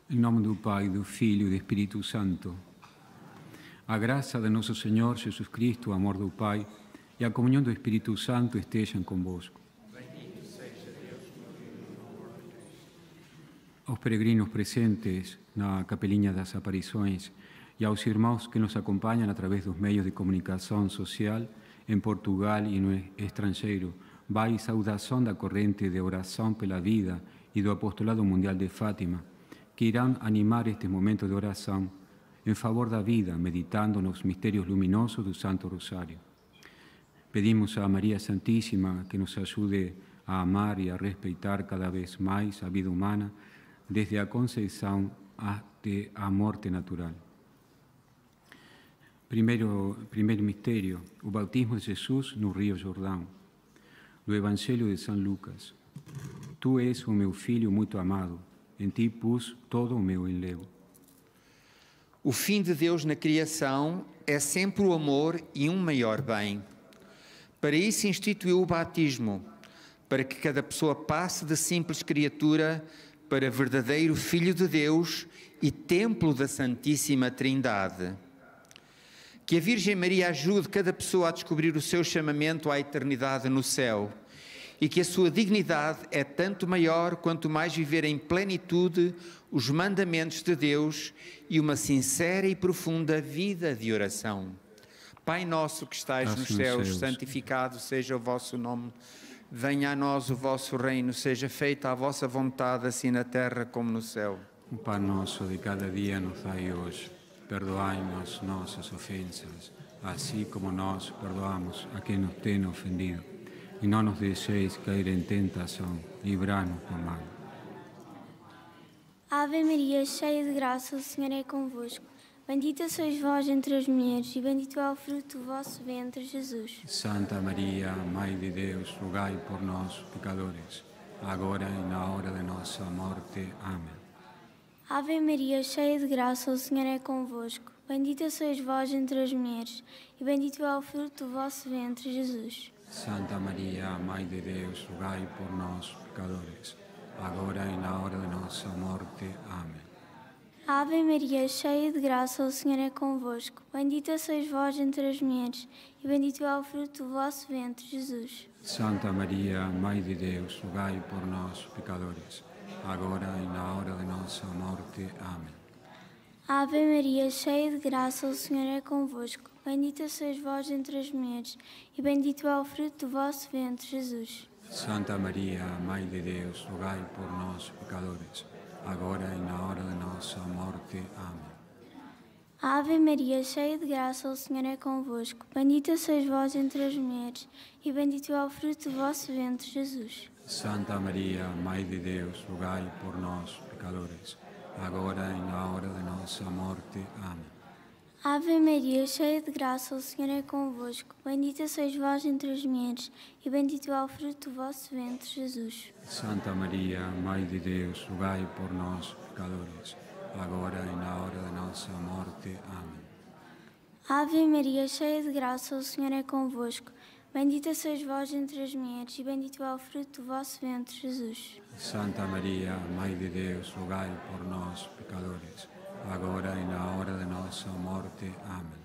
Em nome do Pai, do Filho e do Espírito Santo. A graça de nosso Senhor Jesus Cristo, o amor do Pai e a comunhão do Espírito Santo estejam convosco. Bendito seja Deus que nos uniu no amor de Cristo. Aos peregrinos presentes na Capelinha das Aparições e aos irmãos que nos acompanham através dos meios de comunicação social em Portugal e no estrangeiro, vai saudação da corrente de oração pela vida e do Apostolado Mundial de Fátima, que irão animar este momento de oração em favor da vida, meditando nos mistérios luminosos do Santo Rosário. Pedimos a Maria Santíssima que nos ajude a amar e a respeitar cada vez mais a vida humana, desde a conceição até a morte natural. Primeiro mistério, o bautismo de Jesus no Rio Jordão. Do Evangelho de São Lucas. Tu és o meu filho muito amado, em ti pus todo o meu enlevo. O fim de Deus na criação é sempre o amor e um maior bem. Para isso instituiu o batismo, para que cada pessoa passe de simples criatura para verdadeiro Filho de Deus e templo da Santíssima Trindade. Que a Virgem Maria ajude cada pessoa a descobrir o seu chamamento à eternidade no céu e que a sua dignidade é tanto maior quanto mais viver em plenitude os mandamentos de Deus e uma sincera e profunda vida de oração. Pai nosso que estais nos céus, santificado seja o vosso nome. Venha a nós o vosso reino, seja feita a vossa vontade, assim na terra como no céu. O pão nosso de cada dia nos dai hoje. Perdoai-nos nossas ofensas, assim como nós perdoamos a quem nos tem ofendido. E não nos deixeis cair em tentação, livrai-nos do mal. Ave Maria, cheia de graça, o Senhor é convosco. Bendita sois vós entre as mulheres, e bendito é o fruto do vosso ventre, Jesus. Santa Maria, Mãe de Deus, rogai por nós, pecadores, agora e na hora de nossa morte. Amém. Ave Maria, cheia de graça, o Senhor é convosco. Bendita sois vós entre as mulheres, e bendito é o fruto do vosso ventre, Jesus. Santa Maria, Mãe de Deus, rogai por nós, pecadores, agora e na hora de nossa morte. Amém. Ave Maria, cheia de graça, o Senhor é convosco. Bendita sois vós entre as mulheres, e bendito é o fruto do vosso ventre, Jesus. Santa Maria, Mãe de Deus, rogai por nós, pecadores, agora e na hora de nossa morte. Amém. Ave Maria, cheia de graça, o Senhor é convosco. Bendita sois vós entre as mulheres, e bendito é o fruto do vosso ventre, Jesus. Santa Maria, Mãe de Deus, rogai por nós, pecadores, agora e na hora de nossa morte. Amém. Ave Maria, cheia de graça, o Senhor é convosco. Bendita sois vós entre as mulheres, e bendito é o fruto do vosso ventre, Jesus. Santa Maria, Mãe de Deus, rogai por nós, pecadores, agora e na hora de nossa morte. Amém. Ave Maria, cheia de graça, o Senhor é convosco. Bendita sois vós entre as mulheres, e bendito é o fruto do vosso ventre, Jesus. Santa Maria, Mãe de Deus, rogai por nós, pecadores, agora e na hora de nossa morte. Amém. Ave Maria, cheia de graça, o Senhor é convosco. Bendita sois vós entre as mulheres, e bendito é o fruto do vosso ventre, Jesus. Santa Maria, Mãe de Deus, rogai por nós, pecadores, agora e na hora de nossa morte. Amém.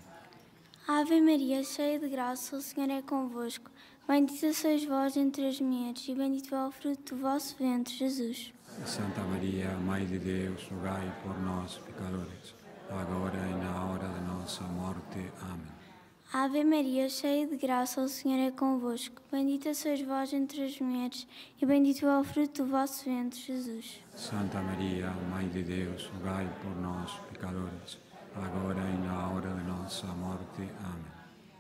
Ave Maria, cheia de graça, o Senhor é convosco. Bendita sois vós entre as mulheres, e bendito é o fruto do vosso ventre, Jesus. Santa Maria, Mãe de Deus, rogai por nós, pecadores, agora e na hora de nossa morte. Amém. Ave Maria, cheia de graça, o Senhor é convosco. Bendita sois vós entre as mulheres, e bendito é o fruto do vosso ventre, Jesus. Santa Maria, Mãe de Deus, rogai por nós, pecadores, agora e na hora de nossa morte. Amém.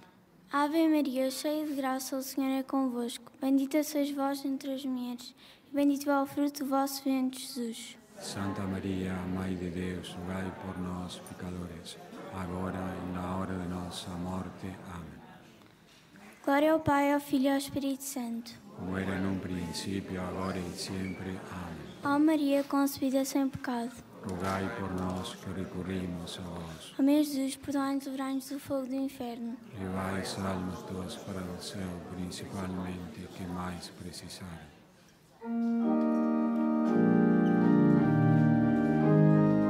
Ave Maria, cheia de graça, o Senhor é convosco. Bendita sois vós entre as mulheres, e bendito é o fruto do vosso ventre, Jesus. Santa Maria, Mãe de Deus, rogai por nós, pecadores, agora e na hora de nossa morte. Amém. Glória ao Pai, ao Filho e ao Espírito Santo. Como era num princípio, agora e sempre. Amém. Ó Maria, concebida sem pecado. Rogai por nós que recorrimos a vós. Ó meu Jesus, perdoai-nos e livrai-nos do fogo do inferno. Levai as almas todas para o céu, principalmente que mais precisarem.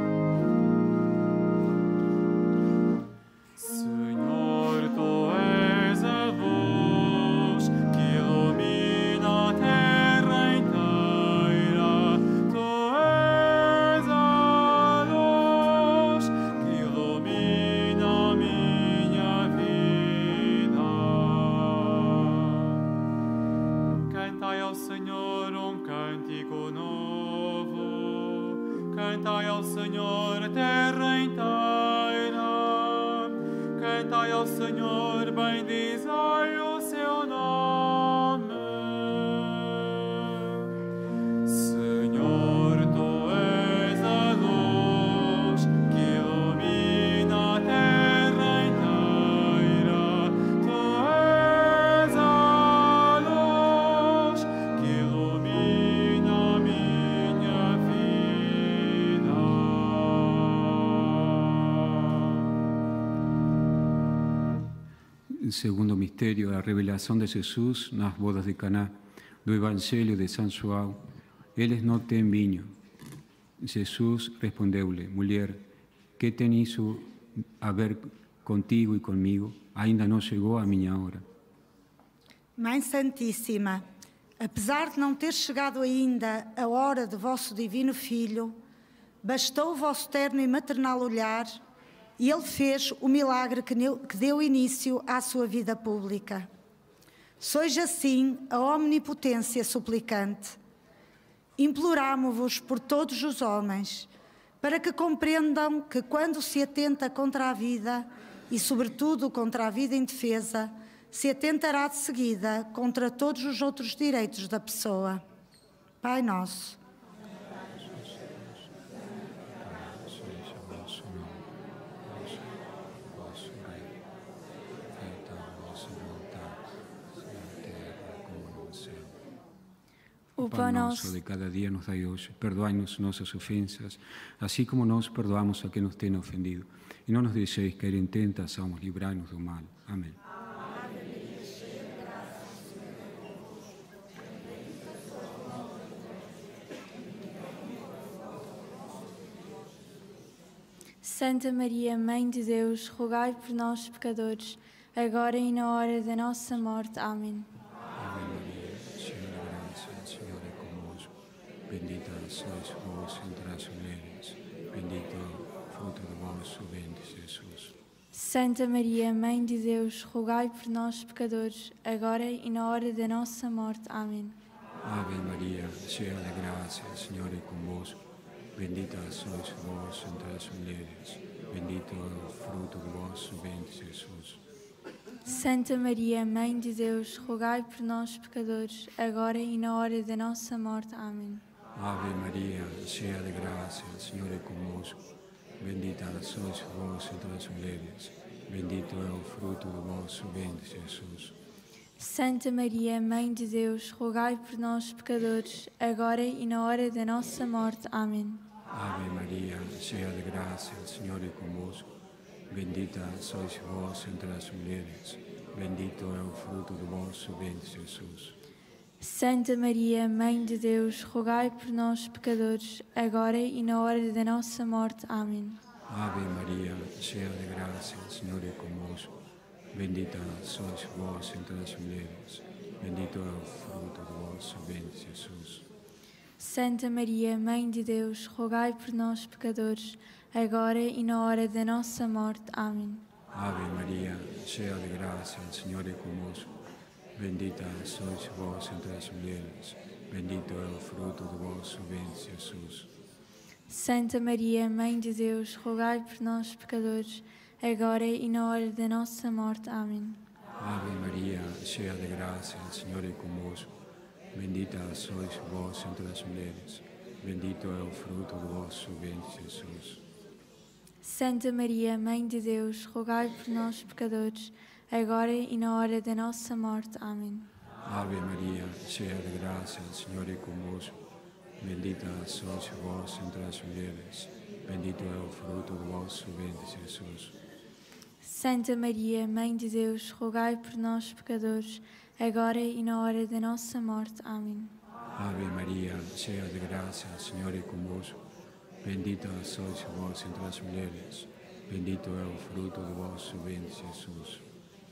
Cantai ao Senhor, terra inteira. Cantai ao Senhor, bendizei o seu nome. Senhor, tu és a luz que ilumina a terra inteira. Tu és a luz que ilumina a minha vida. El segundo misterio, la revelación de Jesús nas bodas de Caná, do Evangelio de São João. Eles não têm vinho. Jesus respondeu-lhe: mulher, que tem isso a ver contigo e comigo? Ainda não chegou a minha hora. Mãe Santíssima, apesar de não ter chegado ainda a hora do vosso divino Filho, bastou o vosso terno e maternal olhar e ele fez o milagre que deu início à sua vida pública. Sois assim a omnipotência suplicante. Imploramo-vos por todos os homens, para que compreendam que quando se atenta contra a vida, e sobretudo contra a vida indefesa, se atentará de seguida contra todos os outros direitos da pessoa. Pai nosso, O pão nosso de cada dia nos dai hoje. Perdoai-nos nossas ofensas, assim como nós perdoamos a quem nos tem ofendido. E não nos deixeis cair em tentação, mas livrai-nos do mal. Amém. Santa Maria, Mãe de Deus, rogai por nós, pecadores, agora e na hora da nossa morte. Amém. Ave Maria, cheia de graça, o Senhor é convosco. Bendita sois vós entre as mulheres, bendito é o fruto do vosso ventre, Jesus. Santa Maria, Mãe de Deus, rogai por nós, pecadores, agora e na hora da nossa morte. Amém. Ave Maria, cheia de graça, o Senhor é convosco. Bendita sois vós entre as mulheres, bendito é o fruto do vosso ventre, Jesus. Santa Maria, Mãe de Deus, rogai por nós, pecadores, agora e na hora da nossa morte. Amém. Ave Maria, cheia de graça, o Senhor é convosco. Bendita sois vós entre as mulheres, bendito é o fruto do vosso ventre, Jesus. Santa Maria, Mãe de Deus, rogai por nós, pecadores, agora e na hora da nossa morte. Amém. Ave Maria, cheia de graça, o Senhor é convosco. Bendita sois vós entre as mulheres, bendito é o fruto do vosso ventre, Jesus. Santa Maria, Mãe de Deus, rogai por nós, pecadores, agora e na hora da nossa morte. Amém. Ave Maria, cheia de graça, o Senhor é convosco. Bendita sois vós entre as mulheres, bendito é o fruto do vosso ventre, Jesus. Santa Maria, Mãe de Deus, rogai por nós, pecadores, agora e na hora da nossa morte. Amém. Ave Maria, cheia de graça, o Senhor é convosco. Bendita sois vós entre as mulheres, bendito é o fruto do vosso ventre, Jesus. Santa Maria, Mãe de Deus, rogai por nós, pecadores, agora e na hora da nossa morte. Amém. Ave Maria, cheia de graça, o Senhor é convosco. Bendita sois vós entre as mulheres, bendito é o fruto do vosso ventre, Jesus. Santa Maria, Mãe de Deus, rogai por nós, pecadores, agora e na hora da nossa morte. Amém. Ave Maria, cheia de graça, o Senhor é convosco. Bendita sois vós entre as mulheres, bendito é o fruto do vosso ventre, Jesus. Santa Maria, Mãe de Deus, rogai por nós, pecadores, agora e na hora da nossa morte. Amém. Ave Maria, cheia de graça, o Senhor é convosco. Bendita sois vós entre as mulheres, bendito é o fruto do vosso ventre, Jesus.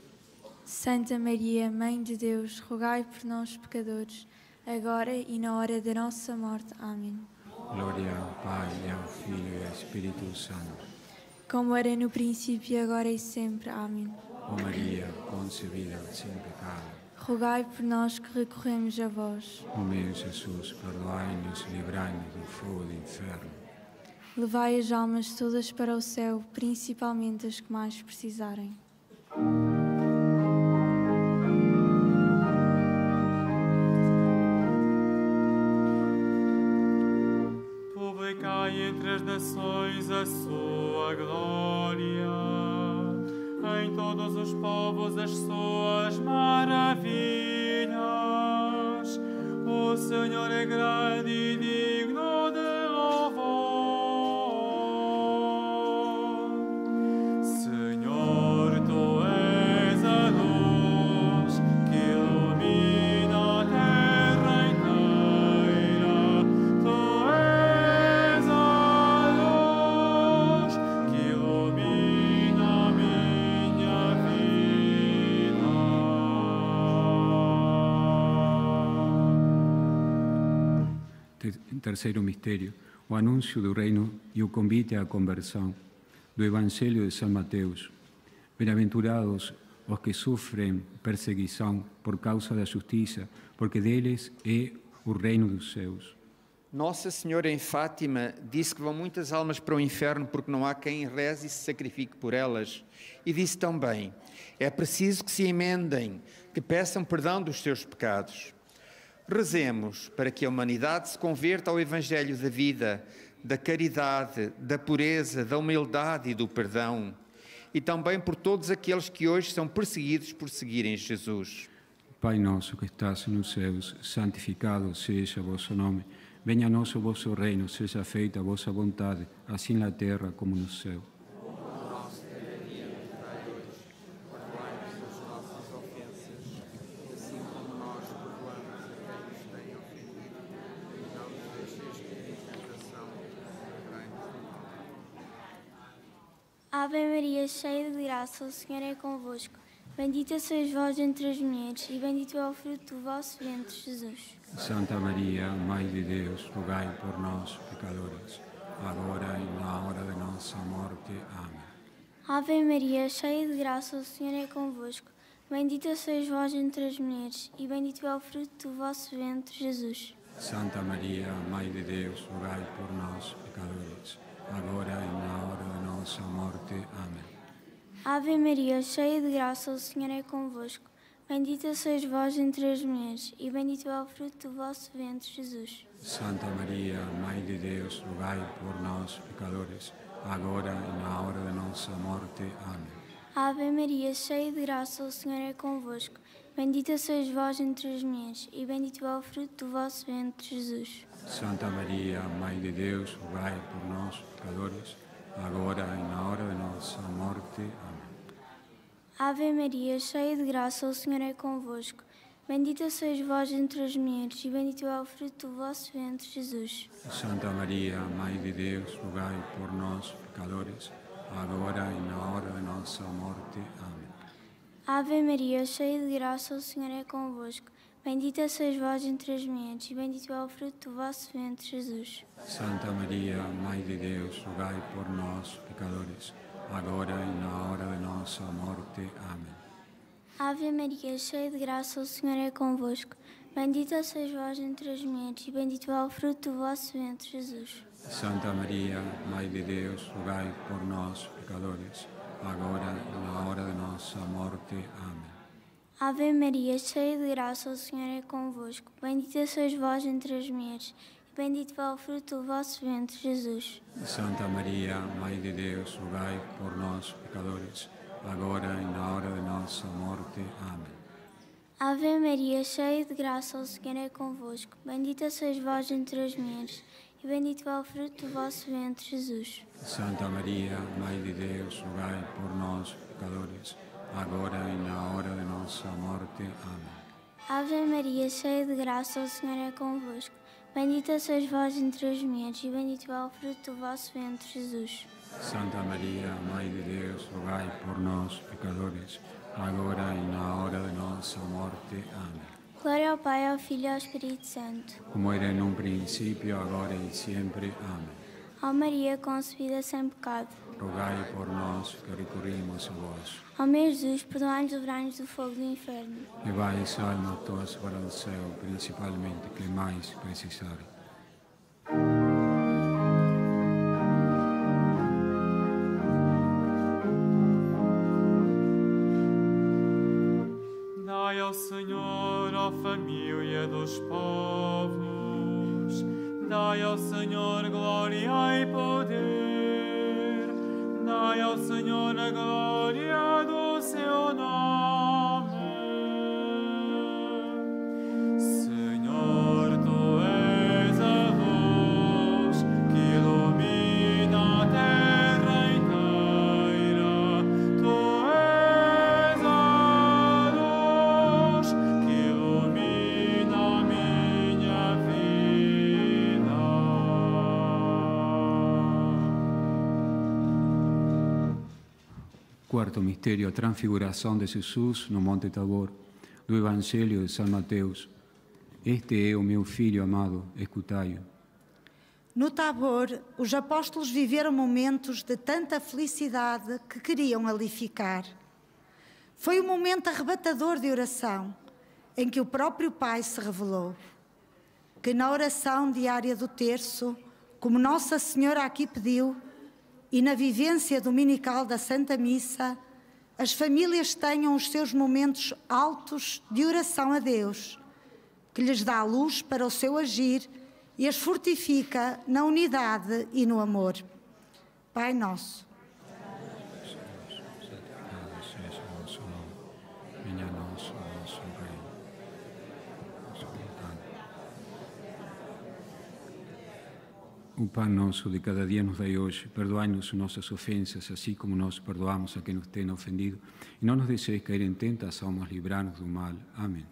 Santa Maria, Mãe de Deus, rogai por nós, pecadores, agora e na hora da nossa morte. Amém. Glória ao Pai, e ao Filho e ao Espírito Santo. Como era no princípio, agora e sempre. Amém. Ó Maria, concebida sem pecado, rogai por nós que recorremos a vós. ó meu Jesus, perdoai-nos e livrai-nos do fogo do inferno. Levai as almas todas para o céu, principalmente as que mais precisarem. Publicai entre as nações a sua glória, em todos os povos as suas maravilhas. O Senhor é grande e digno de louvor. Senhor, tu és a luz que ilumina a terra inteira. Tu és a luz que ilumina a minha vida. Terceiro mistério, o anúncio do reino e o convite à conversão, do Evangelho de São Mateus. Bem-aventurados os que sofrem perseguição por causa da justiça, porque deles é o reino dos céus. Nossa Senhora em Fátima disse que vão muitas almas para o inferno porque não há quem reze e se sacrifique por elas. E disse também, é preciso que se emendem, que peçam perdão dos seus pecados. Rezemos para que a humanidade se converta ao Evangelho da vida, da caridade, da pureza, da humildade e do perdão. E também por todos aqueles que hoje são perseguidos por seguirem Jesus. Pai nosso que estás nos céus, santificado seja o vosso nome. Venha a nós o vosso reino, seja feita a vossa vontade, assim na terra como no céu. Ave Maria, cheia de graça, o Senhor é convosco. Bendita sois vós entre as mulheres, e bendito é o fruto do vosso ventre, Jesus. Santa Maria, Mãe de Deus, rogai por nós, pecadores, agora e na hora de nossa morte. Amém. Ave Maria, cheia de graça, o Senhor é convosco. Bendita sois vós entre as mulheres, e bendito é o fruto do vosso ventre, Jesus. Santa Maria, Mãe de Deus, rogai por nós, pecadores, agora e na hora de nossa morte. Amém. Ave Maria, cheia de graça, o Senhor é convosco. Bendita sois vós entre as mulheres, e bendito é o fruto do vosso ventre, Jesus. Santa Maria, Mãe de Deus, rogai por nós, pecadores, agora e na hora de nossa morte. Amém. Ave Maria, cheia de graça, o Senhor é convosco. Bendita sois vós entre as mulheres, e bendito é o fruto do vosso ventre, Jesus. Santa Maria, Mãe de Deus, rogai por nós, pecadores, agora e na hora de nossa morte. Amém. Ave Maria, cheia de graça, o Senhor é convosco. Bendita sois vós entre as mulheres, e bendito é o fruto do vosso ventre, Jesus. Santa Maria, Mãe de Deus, rogai por nós, pecadores, agora e na hora de nossa morte. Amém. Ave Maria, cheia de graça, o Senhor é convosco. Bendita sois vós entre as mulheres, e bendito é o fruto do vosso ventre, Jesus. Santa Maria, Mãe de Deus, rogai por nós, pecadores, agora e na hora de nossa morte. Amém. Ave Maria, cheia de graça, o Senhor é convosco. Bendita sois vós entre as mulheres, e bendito é o fruto do vosso ventre, Jesus. Santa Maria, Mãe de Deus, rogai por nós, pecadores, agora e na hora de nossa morte. Amém. Ave Maria, cheia de graça, o Senhor é convosco. Bendita sois vós entre as mulheres, e bendito é o fruto do vosso ventre, Jesus. Santa Maria, Mãe de Deus, rogai por nós, pecadores, agora e na hora de nossa morte. Amém. Ave Maria, cheia de graça, o Senhor é convosco. Bendita sois vós entre as mulheres, e bendito é o fruto do vosso ventre, Jesus. Santa Maria, Mãe de Deus, rogai por nós, pecadores, agora e na hora de nossa morte. Amém. Ave Maria, cheia de graça, o Senhor é convosco. Bendita sois vós entre as mulheres, e bendito é o fruto do vosso ventre, Jesus. Santa Maria, Mãe de Deus, rogai por nós, pecadores, agora e na hora de nossa morte. Amém. Glória ao Pai, ao Filho e ao Espírito Santo. Como era num princípio, agora e sempre. Amém. Ó Maria, concebida sem pecado. Rogai por nós que recorrimos a vós. Ó meu Jesus, perdoai-nos e livrai-nos do fogo do inferno. Levai as almas todas para o céu, principalmente que mais precisarem. família dos povos. Dai ao Senhor glória e poder. Dai ao Senhor a glória do seu nome. Senhor, tu és a luz que ilumina a terra inteira. Tu és a luz que ilumina a minha vida. Quarto mistério, a transfiguração de Jesus no Monte Tabor, do Evangelho de São Mateus. Este é o meu filho amado, escutai-o. No Tabor, os apóstolos viveram momentos de tanta felicidade que queriam ali ficar. Foi um momento arrebatador de oração, em que o próprio Pai se revelou. Que na oração diária do terço, como Nossa Senhora aqui pediu, e na vivência dominical da Santa Missa, as famílias tenham os seus momentos altos de oração a Deus, que lhes dá luz para o seu agir e as fortifica na unidade e no amor. Pai nosso, Seja o vosso nome, venha a nós o vosso reino. Vossa vontade. O pão nosso de cada dia nos dai hoje, perdoai-nos nossas ofensas, assim como nós perdoamos a quem nos tem ofendido, e não nos deixeis cair em tentação, mas livrai-nos do mal. Amém.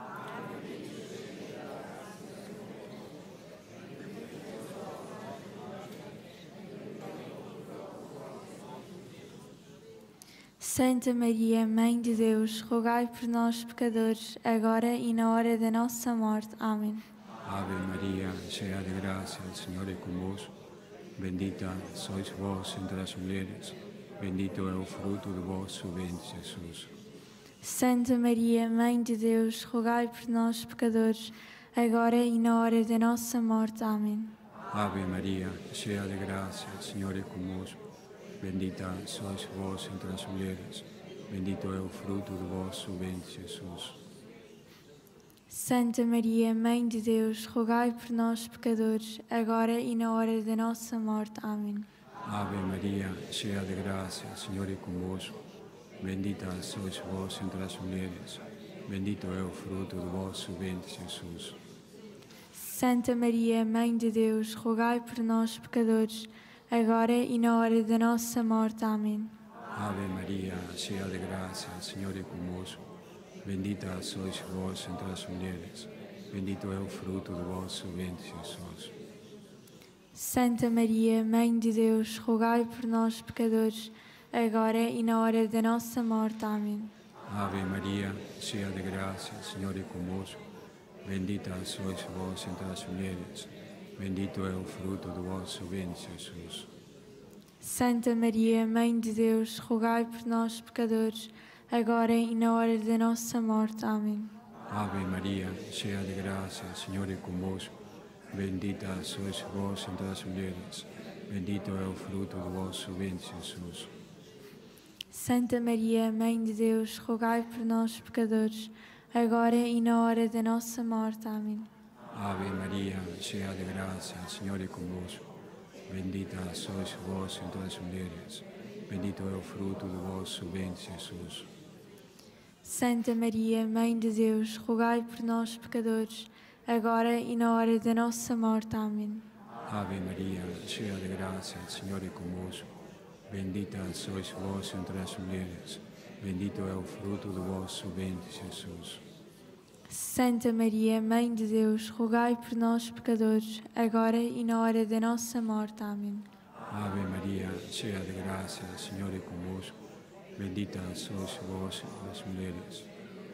Santa Maria, Mãe de Deus, rogai por nós, pecadores, agora e na hora da nossa morte. Amém. Ave Maria, cheia de graça, o Senhor é convosco. Bendita sois vós entre as mulheres, bendito é o fruto do vosso ventre, Jesus. Santa Maria, Mãe de Deus, rogai por nós, pecadores, agora e na hora da nossa morte. Amém. Ave Maria, cheia de graça, o Senhor é convosco. Bendita sois vós entre as mulheres, bendito é o fruto do vosso ventre, Jesus. Santa Maria, Mãe de Deus, rogai por nós, pecadores, agora e na hora da nossa morte. Amém. Ave Maria, cheia de graça, o Senhor é convosco. Bendita sois vós entre as mulheres, bendito é o fruto do vosso ventre, Jesus. Santa Maria, Mãe de Deus, rogai por nós, pecadores, agora e na hora da nossa morte. Amém. Ave Maria, cheia de graça, o Senhor é convosco. Bendita sois vós entre as mulheres, bendito é o fruto do vosso ventre, Jesus. Santa Maria, Mãe de Deus, rogai por nós, pecadores, agora e na hora da nossa morte. Amém. Ave Maria, cheia de graça, o Senhor é convosco. Bendita sois vós entre as mulheres, bendito é o fruto do vosso ventre, Jesus. Santa Maria, Mãe de Deus, rogai por nós, pecadores, agora e na hora da nossa morte. Amém. Ave Maria, cheia de graça, o Senhor é convosco. Bendita sois vós entre as mulheres, bendito é o fruto do vosso ventre, Jesus. Santa Maria, Mãe de Deus, rogai por nós, pecadores, agora e na hora da nossa morte. Amém. Ave Maria, cheia de graça, o Senhor é convosco. Bendita sois vós entre as mulheres, bendito é o fruto do vosso ventre, Jesus. Santa Maria, Mãe de Deus, rogai por nós, pecadores, agora e na hora da nossa morte. Amém. Ave Maria, cheia de graça, o Senhor é convosco. Bendita sois vós entre as mulheres, bendito é o fruto do vosso ventre, Jesus. Santa Maria, Mãe de Deus, rogai por nós, pecadores, agora e na hora da nossa morte. Amém. Ave Maria, cheia de graça, o Senhor é convosco. Bendita sois vós entre as mulheres,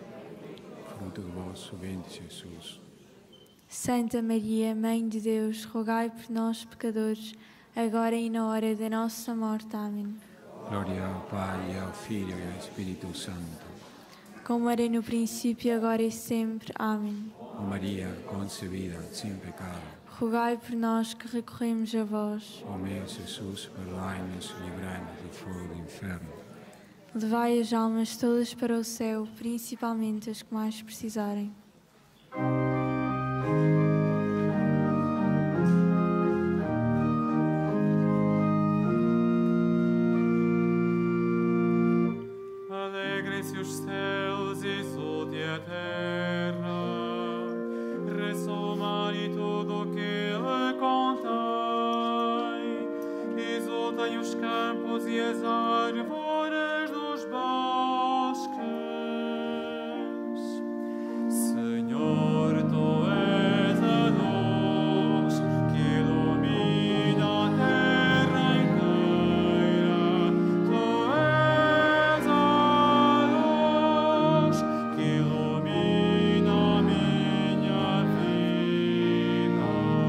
fruto do vosso ventre, Jesus. Santa Maria, Mãe de Deus, rogai por nós, pecadores, agora e na hora da nossa morte. Amém. Glória ao Pai, ao Filho e ao Espírito Santo. Como era no princípio, agora e sempre. Amém. Ó Maria, concebida sem pecado. Rogai por nós que recorremos a vós. Ó meu Jesus, perdoai-nos e livrai-nos do fogo do inferno. Levai as almas todas para o céu, principalmente as que mais precisarem. Alegrem-se os céus e exulte a terra, ressoa o mar e tudo o que ele contém, exultem os campos e as árvores dos bosques. Senhor, tu és a luz que ilumina a terra inteira. Tu és a luz que ilumina a minha vida.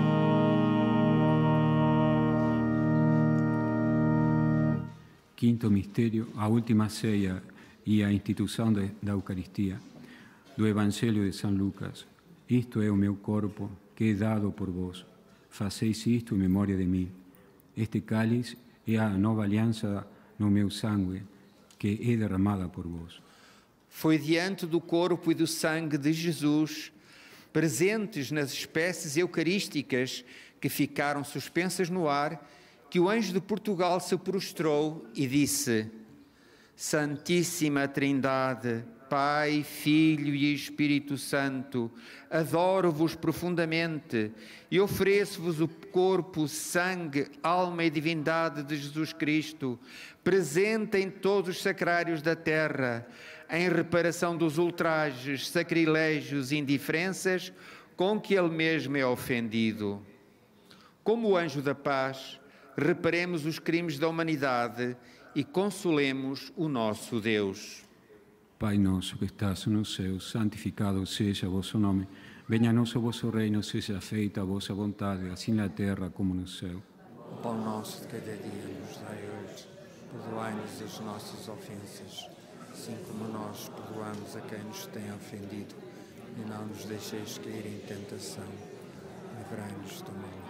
Quinto mistério, a última ceia e a instituição da Eucaristia. Do Evangelho de São Lucas. Isto é o meu corpo, que é dado por vós. Faceis isto em memória de mim. Este cálice é a nova aliança no meu sangue, que é derramada por vós. Foi diante do corpo e do sangue de Jesus, presentes nas espécies eucarísticas que ficaram suspensas no ar, que o anjo de Portugal se prostrou e disse: Santíssima Trindade, Pai, Filho e Espírito Santo, adoro-vos profundamente e ofereço-vos o corpo, sangue, alma e divindade de Jesus Cristo, presente em todos os sacrários da terra, em reparação dos ultrajes, sacrilégios e indiferenças com que ele mesmo é ofendido. Como o anjo da paz, reparemos os crimes da humanidade e consolemos o nosso Deus. Pai nosso que estás no céu, santificado seja o vosso nome. Venha a nós o vosso reino, seja feita a vossa vontade, assim na terra como no céu. O pão nosso de cada dia nos dai hoje. Perdoai-nos as nossas ofensas, assim como nós perdoamos a quem nos tem ofendido. E não nos deixeis cair em tentação. Livrai-nos do mal.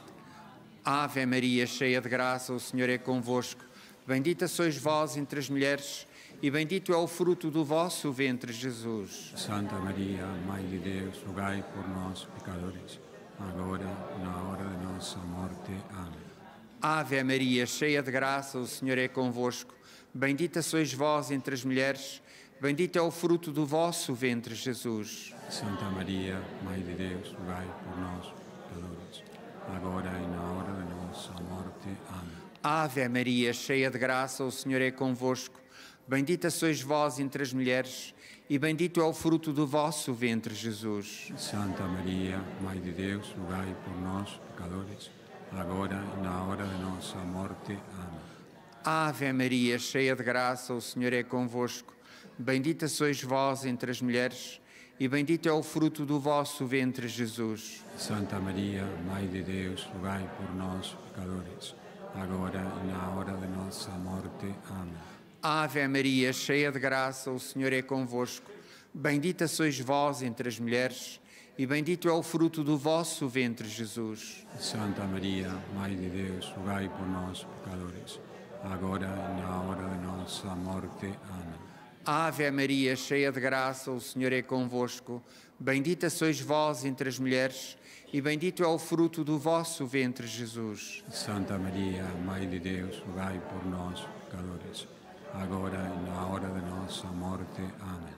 Ave Maria, cheia de graça, o Senhor é convosco. Bendita sois vós entre as mulheres, e bendito é o fruto do vosso ventre, Jesus. Santa Maria, Mãe de Deus, rogai por nós, pecadores, agora e na hora de nossa morte. Amém. Ave Maria, cheia de graça, o Senhor é convosco. Bendita sois vós entre as mulheres, bendito é o fruto do vosso ventre, Jesus. Santa Maria, Mãe de Deus, rogai por nós, pecadores, agora e na hora de nossa morte. Amém. Ave Maria, cheia de graça, o Senhor é convosco. Bendita sois vós entre as mulheres, e bendito é o fruto do vosso ventre, Jesus. Santa Maria, Mãe de Deus, rogai por nós, pecadores, agora e na hora de nossa morte. Amém. Ave Maria, cheia de graça, o Senhor é convosco. Bendita sois vós entre as mulheres, e bendito é o fruto do vosso ventre, Jesus. Santa Maria, Mãe de Deus, rogai por nós, pecadores, agora e na hora de nossa morte. Amém. Ave Maria, cheia de graça, o Senhor é convosco. Bendita sois vós entre as mulheres, e bendito é o fruto do vosso ventre, Jesus. Santa Maria, Mãe de Deus, rogai por nós, pecadores, agora e na hora de nossa morte. Amém. Ave Maria, cheia de graça, o Senhor é convosco. Bendita sois vós entre as mulheres, e bendito é o fruto do vosso ventre, Jesus. Santa Maria, Mãe de Deus, rogai por nós, pecadores, agora e na hora de nossa morte. Amém.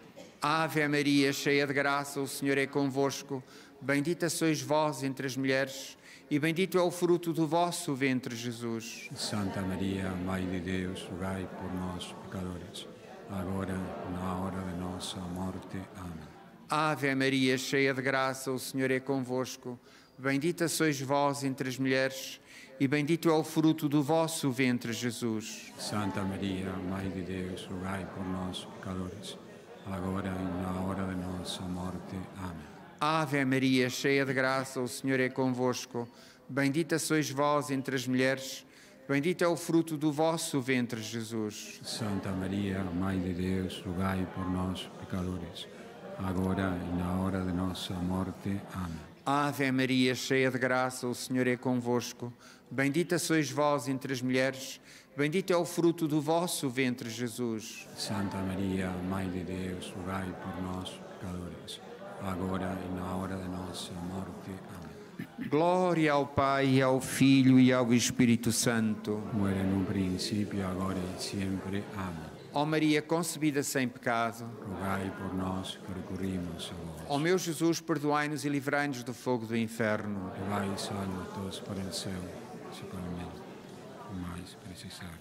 Ave Maria, cheia de graça, o Senhor é convosco. Bendita sois vós entre as mulheres, e bendito é o fruto do vosso ventre, Jesus. Santa Maria, Mãe de Deus, rogai por nós, pecadores, agora e na hora de nossa morte. Amém. Ave Maria, cheia de graça, o Senhor é convosco. Bendita sois vós entre as mulheres, e bendito é o fruto do vosso ventre, Jesus. Santa Maria, Mãe de Deus, rogai por nós, pecadores, agora e na hora de nossa morte. Amém. Ave Maria, cheia de graça, o Senhor é convosco. Bendita sois vós entre as mulheres, bendito é o fruto do vosso ventre, Jesus. Santa Maria, Mãe de Deus, rogai por nós, pecadores, agora e na hora de nossa morte. Amém. Ave Maria, cheia de graça, o Senhor é convosco. Bendita sois vós entre as mulheres, bendito é o fruto do vosso ventre, Jesus. Santa Maria, Mãe de Deus, rogai por nós, pecadores, agora e na hora da nossa morte. Amém. Glória ao Pai, ao Filho e ao Espírito Santo. Como era num princípio, agora e sempre. Amém. Ó Maria concebida sem pecado, Rogai por nós que recorrimos a vós. ó meu Jesus, perdoai-nos e livrai-nos do fogo do inferno. Levai e salva a todos para o céu, principalmente o mais precisado.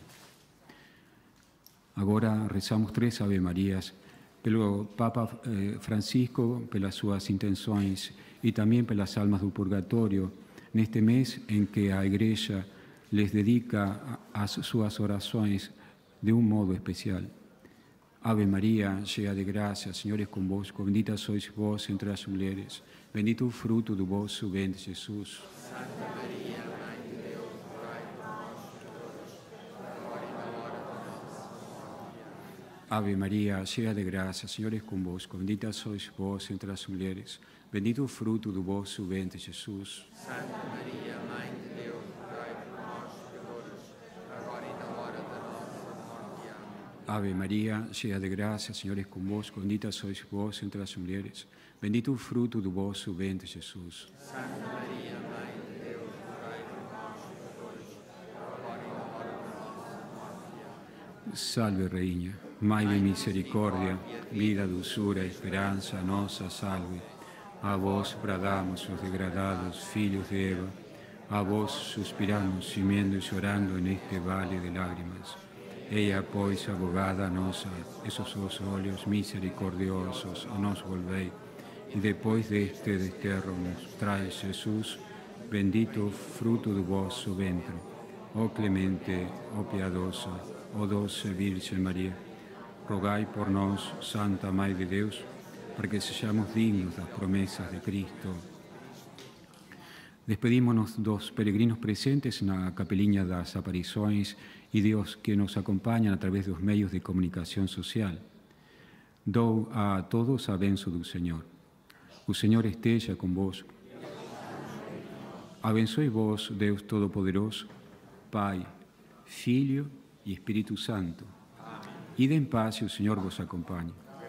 Agora rezamos 3 Ave Marias pelo Papa Francisco, pelas suas intenções e também pelas almas do purgatório, neste mês em que a Igreja les dedica as suas orações de um modo especial. Ave María, llena de gracia, el Señor es con vos, bendita sois vos entre las mujeres, bendito el fruto de vosso ventre, Jesús. Santa Maria, Mãe de Deus, rogai por nós, pecadores, agora e na hora da nossa morte. Ave María, llena de gracia, el Señor es con vos, bendita sois vos entre las mujeres, bendito el fruto de vosso ventre, Jesús. Santa Maria, Mãe de Deus, rogai por nós, pecadores, agora e na hora da nossa morte. Amém. Ave María, llena de gracia, el Señor es con vos, bendita sois vos entre las mujeres, bendito el fruto de vosso ventre, Jesús. Santa Maria, Mãe de Deus, rogai por nós, pecadores, agora e na hora da nossa morte. Amém. Salve Reina, Mãe de misericórdia, vida, dulzura, esperança, nossa salve. A vos bradamos os degradados filhos de Eva, a vos suspiramos, gimiendo e chorando neste vale de lágrimas. Ella, pois, abogada nossa, esos vos olhos misericordiosos a nos volvei, e depois deste desterro nos traz Jesus, bendito fruto do vosso ventre. Ó clemente, ó piadosa, ó doce Virgem Maria, rogai por nós, Santa Mãe de Deus, para que sejamos dignos das promessas de Cristo. Despedímonos dos peregrinos presentes na Capeliña das Aparições e Deus que nos acompanham através dos meios de comunicação social. Dou a todos a benção do Senhor. O Senhor esteja convosco. Abençoe-vos, Deus Todo-Poderoso, Pai, Filho e Espírito Santo. Ide em paz e o Senhor vos acompanhe.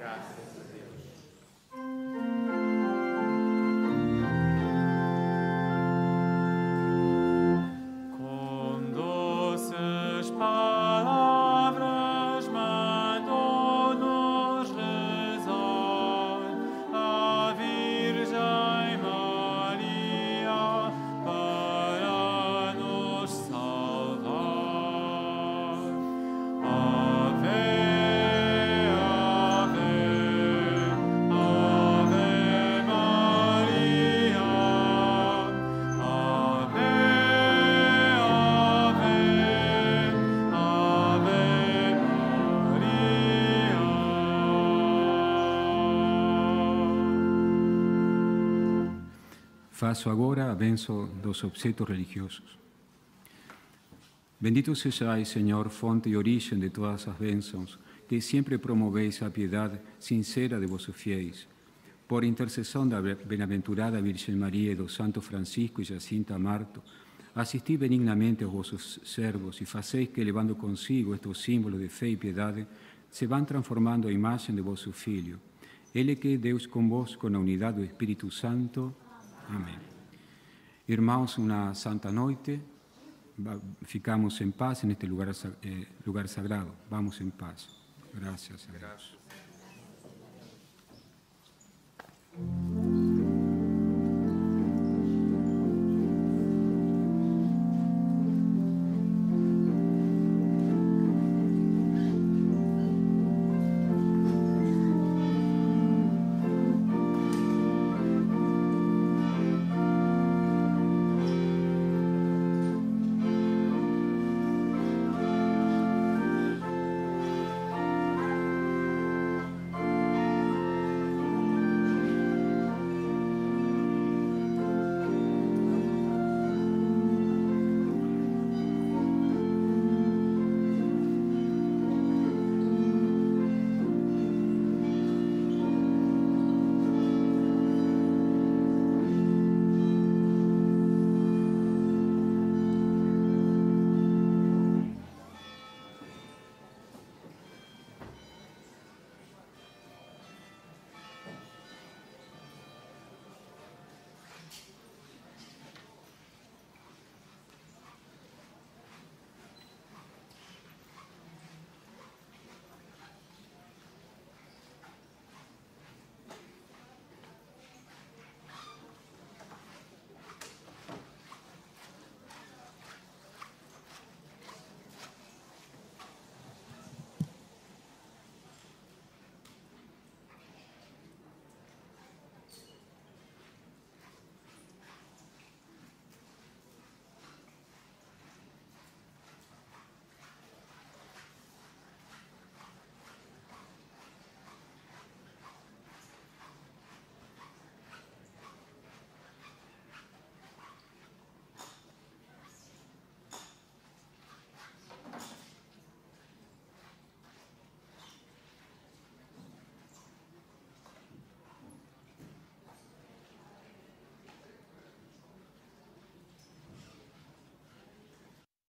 Faço agora a benção dos objetos religiosos. Bendito sejais, Senhor, fonte e origem de todas as bênçãos, que sempre promoveis a piedade sincera de vossos fiéis. Por intercessão da bem-aventurada Virgem Maria e do Santo Francisco e Jacinta Marto, assisti benignamente aos vossos servos e faceis que, levando consigo estes símbolos de fé e piedade, se vão transformando a imagem de vosso Filho. Ele que é Deus convosco na unidade do Espírito Santo. Amém. Irmãos, uma santa noite, ficamos em paz neste lugar sagrado. Vamos em paz. Graças a Deus.